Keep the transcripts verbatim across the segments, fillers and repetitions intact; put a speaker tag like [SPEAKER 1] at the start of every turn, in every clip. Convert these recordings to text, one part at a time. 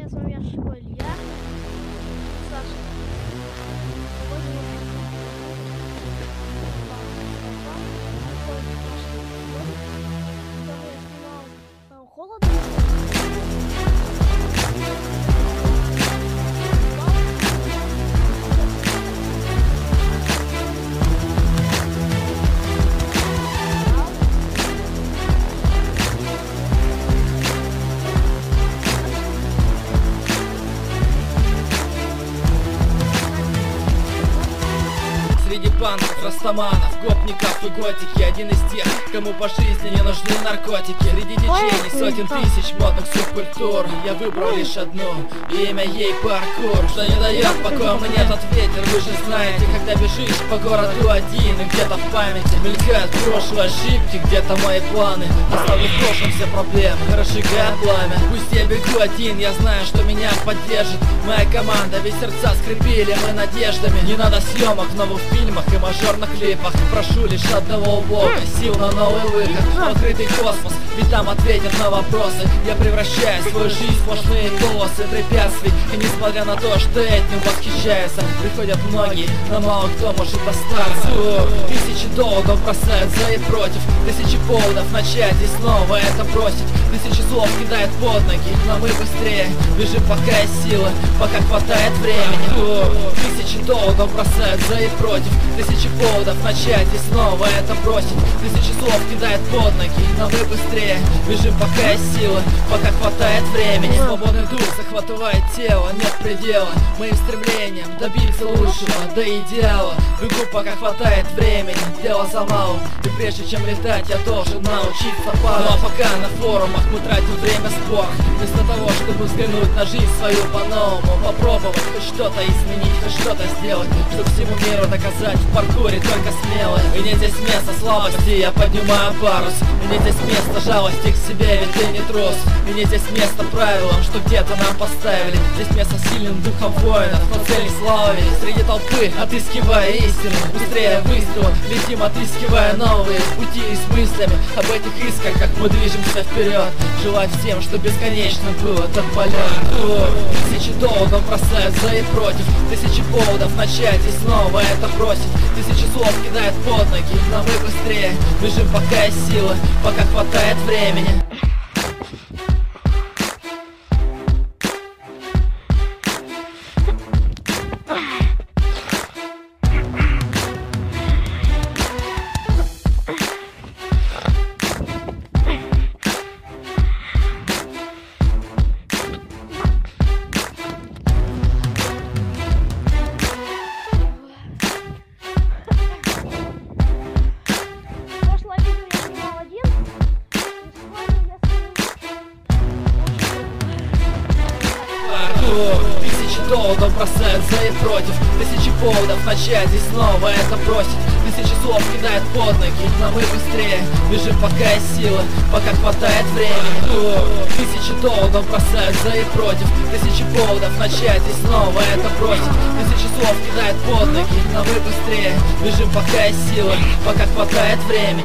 [SPEAKER 1] с вами я, Шико Илья, Саша. Сегодня я снимал холодно.
[SPEAKER 2] Среди панков, растаманов, гопников и готики. Один из тех, кому по жизни не нужны наркотики. Среди диджеев сотен тысяч модных субкультур я выбрал лишь одну, и имя ей паркур. Что не дает покоя, мне этот ветер. Вы же знаете, когда бежишь по городу один, и где-то в памяти мелькают прошлые ошибки, где-то мои планы. Оставлю в прошлом все проблемы, разжигая пламя. Пусть я бегу один, я знаю, что меня поддержит моя команда, ведь сердца скрепили мы надеждами. Не надо съемок в новых фильмах и мажорных клипах. Прошу лишь одного у Бога сил на новый выход в открытый космос, ведь там ответят на вопросы. Я превращаю свою жизнь в сплошные полосы препятствий, и несмотря на то, что этим восхищаются, приходят многие, но мало кто может остаться. Тысячи долгов бросают за и против, тысячи поводов начать и снова это бросить. Тысячи слов кидают под ноги, но мы быстрее бежим, пока есть силы, пока хватает времени. Тысячи долгов бросают за и против, тысячи поводов начать и снова это бросить. Тысячи слов кидают под ноги, но мы быстрее бежим, пока есть силы, пока хватает времени. Свободный дух захватывает тело, нет предела моим стремлениям добиться лучшего, до идеала. Бегу, пока хватает времени, дело за малым, и прежде чем летать, я должен научиться падать. Ну а пока на форумах мы тратим время в спорах, вместо того, чтобы взглянуть на жизнь свою по-новому, попробовать хоть что-то изменить, хоть что-то сделать, чтобы всему миру доказать, в паркуре только смелые. И не здесь место слабости, я поднимаю парус. И не здесь место жалости к себе, ведь ты не трус. И не здесь место правилам, что где-то нам поставили. Здесь место сильным духом воинов, но цели славы. Среди толпы, отыскивая истину, быстрее выстрела, летим, отыскивая новые пути и с мыслями об этих искорках мы движемся вперед. Желаю всем, что бесконечно был этот полет. Тысячи долгов бросают за и против, тысячи поводов начать и снова это бросить. Тысячи слов кидают под ноги, но мы быстрее бежим, пока есть силы, пока хватает времени. Тысячи долгов бросают за и против, тысячи поводов начать и снова это бросить. Тысячи слов кидают под ноги, но мы быстрее бежим, пока есть силы, пока хватает времени. Тысячи долгов бросают за и против, тысячи поводов начать и снова это бросить. Тысячи слов кидают под ноги, но мы быстрее бежим, пока есть силы, пока хватает времени.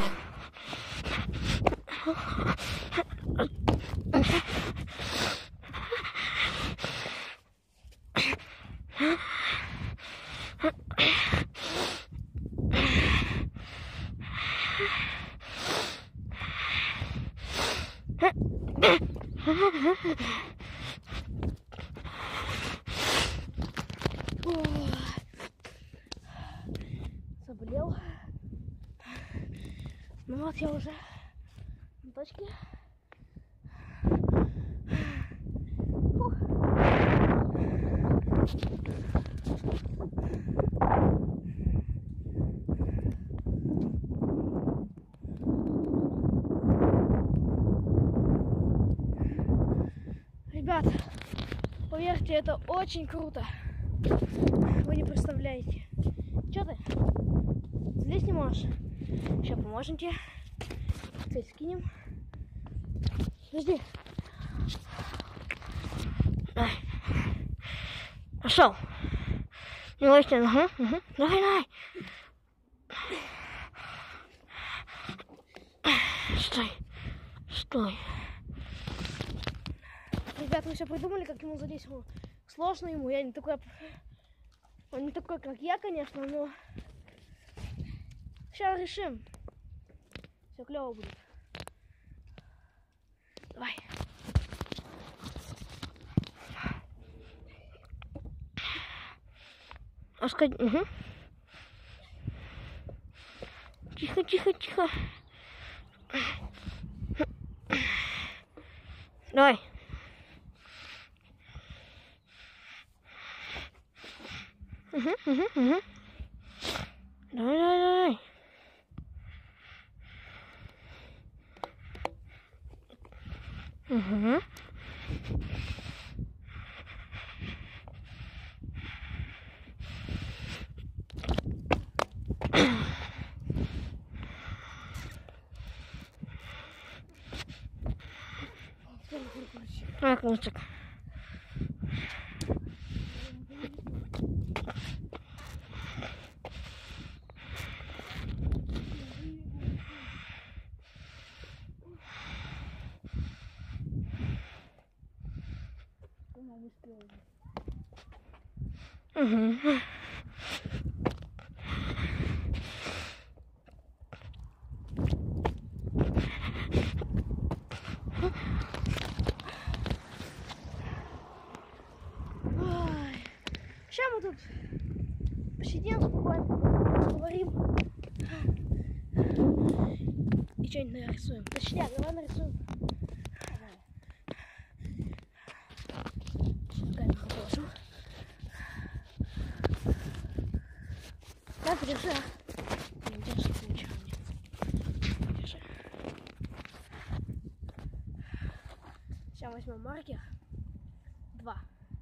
[SPEAKER 1] Заболел. Ну вот я уже на точке. Фух. Ребят, поверьте, это очень круто. Вы не представляете. Че ты? Здесь не можешь? Сейчас поможем тебе. Цель скинем. Подожди. Пошел. Не лезьте. Угу, угу. Давай, давай. Стой. Стой. ребята, мы все придумали, как ему залезть. Ну, сложно ему, я не такой... Он не такой, как я, конечно, но... Сейчас решим. Все клево будет. Давай. Оскать... Угу. Тихо, тихо, тихо. Давай. Угу, угу, угу. Давай, давай, давай. Угу. А, кончик. Угу. Сейчас мы тут посидим, спокойно поговорим и что-нибудь нарисуем. Точнее, давай нарисуем. Камеру положу. Так, держи, а? Не держи, ничего нет. Держи. Сейчас возьмем маркер. Два.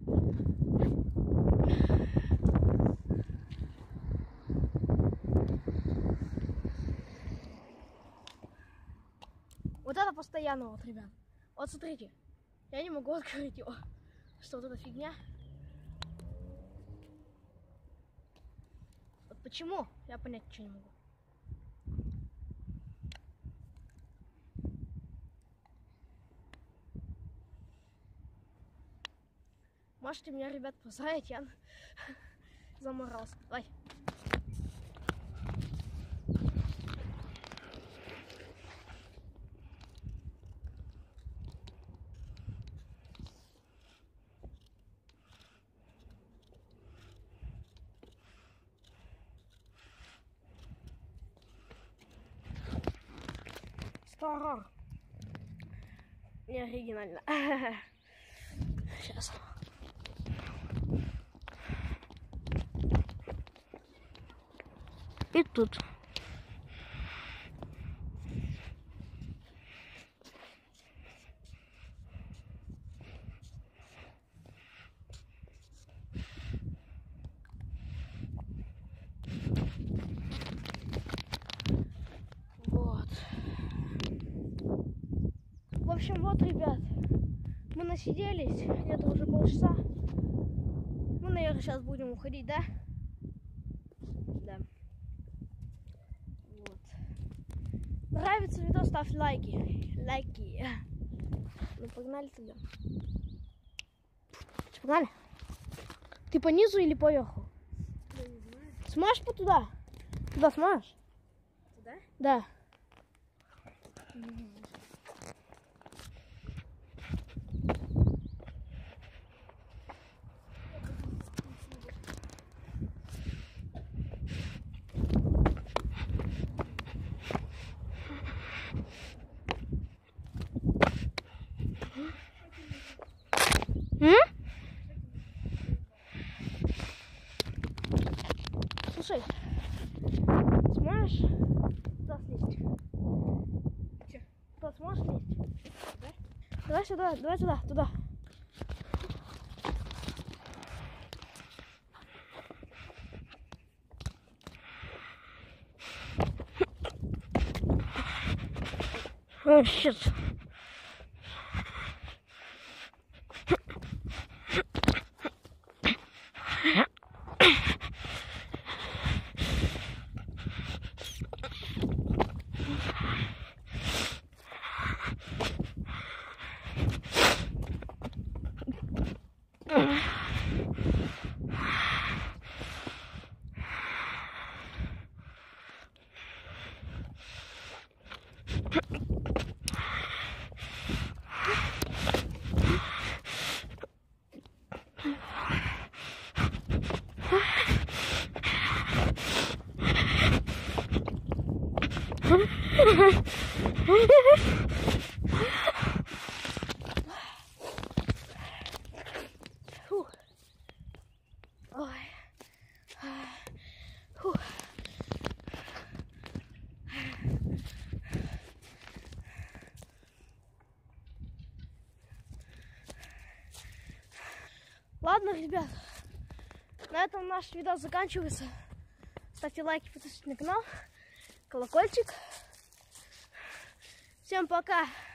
[SPEAKER 1] Вот это постоянно, вот, ребят. Вот смотрите, я не могу открыть его. Что вот эта фигня? Вот почему? Я понять ничего не могу. Можете меня, ребят, поздравить, я заморался. Давай. Старор. Не оригинально. Сейчас. И тут. Вот. В общем, вот, ребят, мы насиделись, где-то уже полчаса. Мы, наверное, сейчас будем уходить, да? Да. Вот. Нравится видео, ставь лайки. Лайки. Ну, погнали тогда. Че, погнали? Ты по низу или по верху? Я не знаю. Сможешь по туда? Туда сможешь? Туда? Да. М? Слушай, сможешь туда слезть? Че? Туда сможешь слезть? Да? Давай сюда, давай туда, туда. О, щит. Фу. Ой. Фу. Ладно, ребят, на этом наш видос заканчивается. Ставьте лайки, подписывайтесь на канал, колокольчик. Всем пока!